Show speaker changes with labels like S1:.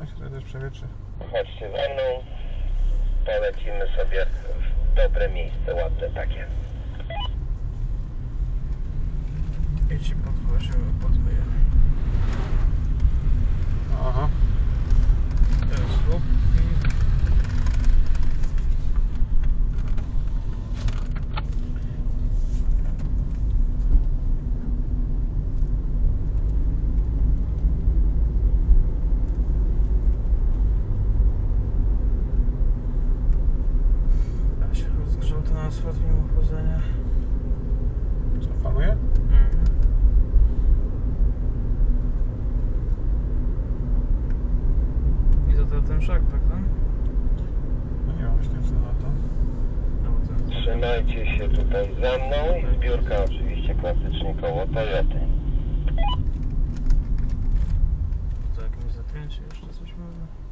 S1: się tutaj też przewietrzy.
S2: Chodźcie za mną, polecimy sobie w dobre miejsce, ładne takie.
S3: I ci podwożymy, podmyjemy.
S1: Aha.
S3: Teraz słupki. A się rozgrzał ten asfalt mimo chłodzenia.
S1: Co, faluje?
S3: I to ten szak, tak?
S1: No nie mam myślę, co na to.
S3: No bo ten...
S2: Trzymajcie się tutaj za mną i zbiórka oczywiście klasycznie koło Toyoty.
S3: To jakimś zakręcie jeszcze coś może?